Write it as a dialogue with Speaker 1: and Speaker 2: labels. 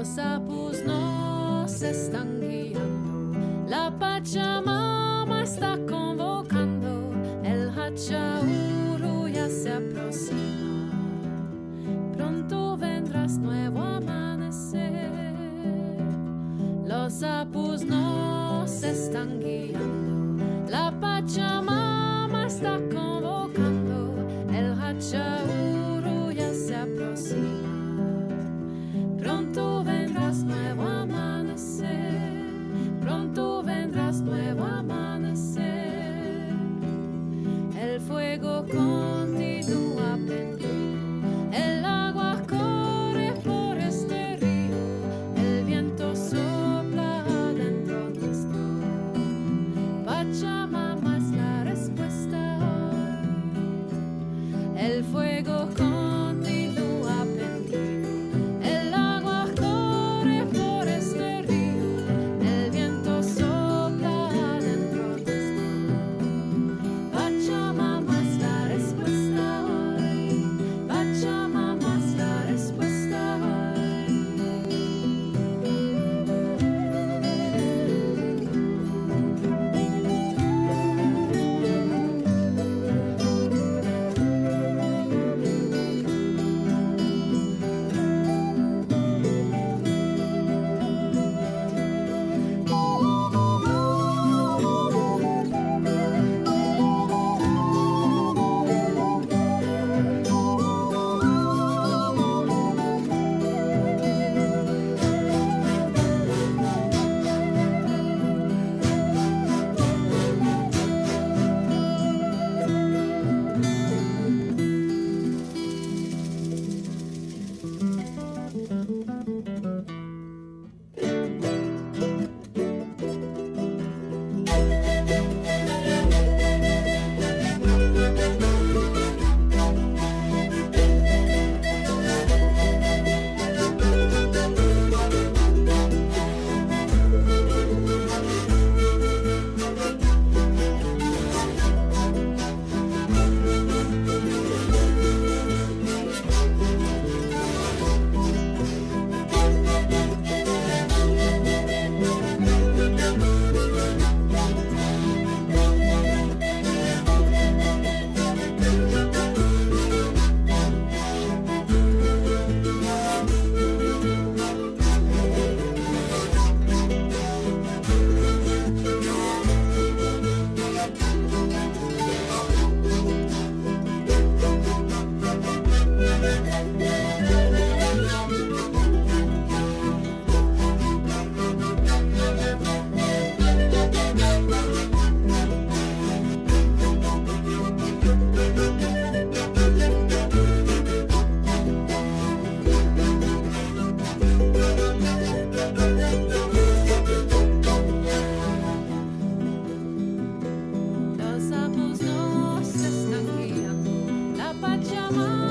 Speaker 1: Los sapos nos están guiando, la Pachamama está convocando, el Hachauru ya se aproxima, pronto vendrás nuevo amanecer. Los sapos nos están guiando, la Pachamama está convocando, el Hachauru ya se aproxima. Pronto vendrás nuevo amanecer, pronto vendrás nuevo amanecer. El fuego continúa prendido, el agua corre por este río, el viento sopla adentro nuestro. Pachamama es la respuesta hoy. El fuego continúa prendido. Los sapos nos están guiando, la Pachamama